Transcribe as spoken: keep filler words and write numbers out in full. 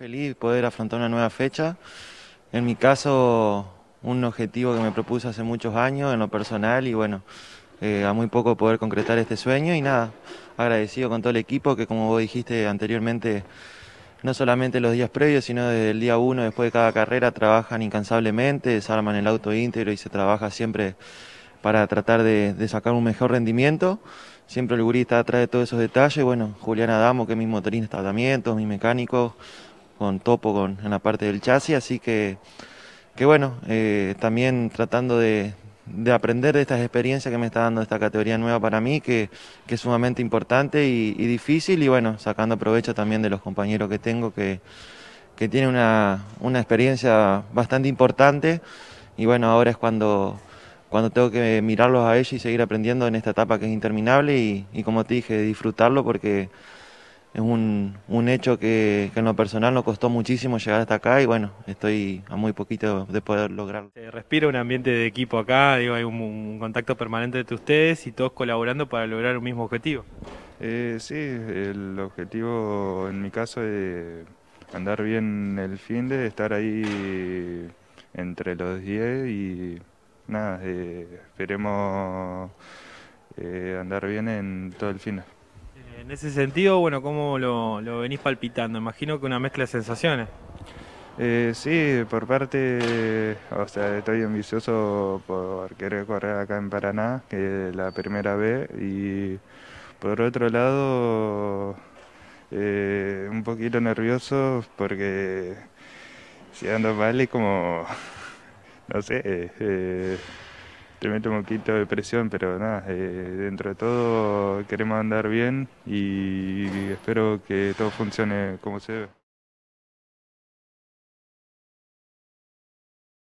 feliz de poder afrontar una nueva fecha. En mi caso, un objetivo que me propuse hace muchos años en lo personal y bueno, eh, a muy poco poder concretar este sueño y nada, agradecido con todo el equipo que como vos dijiste anteriormente, no solamente los días previos, sino desde el día uno, después de cada carrera, trabajan incansablemente, desarman el auto íntegro y se trabaja siempre para tratar de, de sacar un mejor rendimiento. Siempre el gurí está atrás de todos esos detalles. Bueno, Julián Adamo, que es mi motorista de tratamientos, mi mecánico, con Topo con, en la parte del chasis, así que, que bueno, eh, también tratando de, de aprender de estas experiencias que me está dando esta categoría nueva para mí, que, que es sumamente importante y, y difícil, y bueno, sacando provecho también de los compañeros que tengo, que, que tienen una, una experiencia bastante importante, y bueno, ahora es cuando, cuando tengo que mirarlos a ellos y seguir aprendiendo en esta etapa que es interminable, y, y como te dije, disfrutarlo porque es un, un hecho que, que en lo personal nos costó muchísimo llegar hasta acá y bueno, estoy a muy poquito de poder lograrlo. Se respira un ambiente de equipo acá, digo, hay un, un contacto permanente entre ustedes y todos colaborando para lograr un mismo objetivo. Eh, sí, el objetivo en mi caso es andar bien el fin de estar ahí entre los diez y nada, eh, esperemos eh, andar bien en todo el fin. En ese sentido, bueno, ¿cómo lo, lo venís palpitando? Imagino que una mezcla de sensaciones. Eh, sí, por parte, o sea, estoy ambicioso por querer correr acá en Paraná, que es la primera vez, y por otro lado, eh, un poquito nervioso porque si ando mal es como, no sé, eh, eh, te mete un poquito de presión, pero nada, eh, dentro de todo queremos andar bien y espero que todo funcione como se debe.